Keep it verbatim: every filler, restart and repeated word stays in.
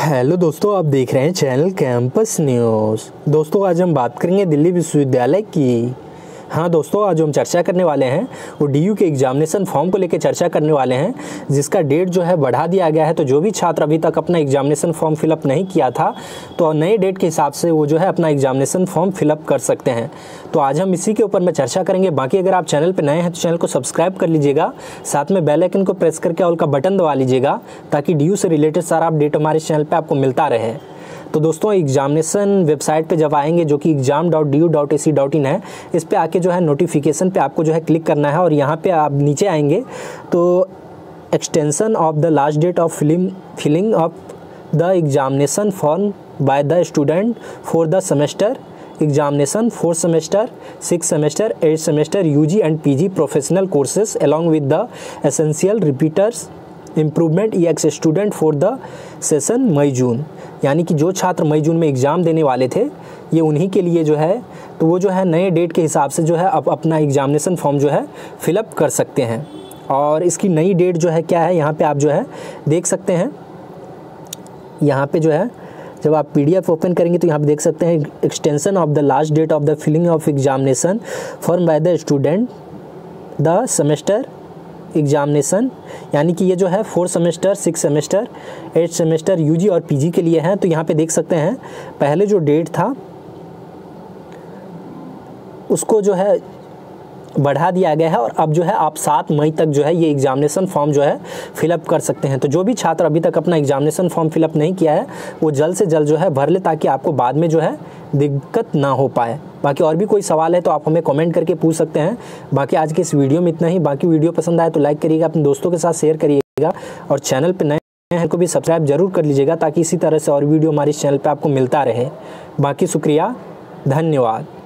Hello दोस्तों, आप देख रहे हैं चैनल कैंपस न्यूज़। दोस्तों आज हम बात करेंगे दिल्ली विश्वविद्यालय की। हाँ दोस्तों, आज हम चर्चा करने वाले हैं वो डीयू के एग्जामिनेशन फॉर्म को लेकर चर्चा करने वाले हैं, जिसका डेट जो है बढ़ा दिया गया है। तो जो भी छात्र अभी तक अपना एग्जामिनेशन फॉर्म फिलअप नहीं किया था, तो नए डेट के हिसाब से वो जो है अपना एग्जामिनेशन फॉर्म फिलअप कर सकते हैं। तो आज हम इसी के ऊपर में चर्चा करेंगे। बाकी अगर आप चैनल पर नए हैं तो चैनल को सब्सक्राइब कर लीजिएगा, साथ में बेल आइकन को प्रेस करके ऑल का बटन दबा लीजिएगा, ताकि डीयू से रिलेटेड सारा अपडेट हमारे चैनल पर आपको मिलता रहे। तो दोस्तों एग्जामिनेशन वेबसाइट पे जब आएंगे, जो कि exam dot D U dot A C dot in है, इस पे आके जो है नोटिफिकेशन पे आपको जो है क्लिक करना है। और यहाँ पे आप नीचे आएंगे तो extension of the last date of filling filling of the examination form by the student for the semester examination fourth semester, six semester, eight semester UG and PG professional courses along with the essential repeaters improvement ex student for the session May June. यानी कि जो छात्र मई जून में exam देने वाले थे, ये उन्हीं के लिए जो है, तो वो जो है नए डेट के हिसाब से जो है अब अपना एग्जामिनेशन फॉर्म जो है फिलअप कर सकते हैं। और इसकी नई डेट जो है क्या है, यहाँ पे आप जो है देख सकते हैं। यहाँ पे जो है जब आप पीडीएफ ओपन करेंगे तो यहाँ पे देख सकते हैं extension of the last date of the filling of examination form by the student the semester examination. यानी कि ये जो है fourth semester, six semester, eight semester UG और पीजी के लिए हैं। तो यहाँ पे देख सकते हैं पहले जो डेट था उसको जो है बढ़ा दिया गया है, और अब जो है आप सात मई तक जो है ये एग्जामिनेशन फॉर्म जो है फिलअप कर सकते हैं। तो जो भी छात्र अभी तक अपना एग्जामिनेशन फॉर्म फिलअप नहीं किया है, वो जल्द से जल्द जो है भर ले, ताकि आपको बाद में जो है दिक्कत ना हो पाए। बाकी और भी कोई सवाल है तो आप हमें कमेंट करके पूछ सकते हैं। बाकी आज के इस वीडियो में इतना ही। बाकी वीडियो पसंद आए तो लाइक करिएगा, अपने दोस्तों के साथ शेयर करिएगा, और चैनल पर नए हैं को भी सब्सक्राइब जरूर कर लीजिएगा, ताकि इसी तरह से और वीडियो हमारे चैनल पर आपको मिलता रहे। बाकी शुक्रिया, धन्यवाद।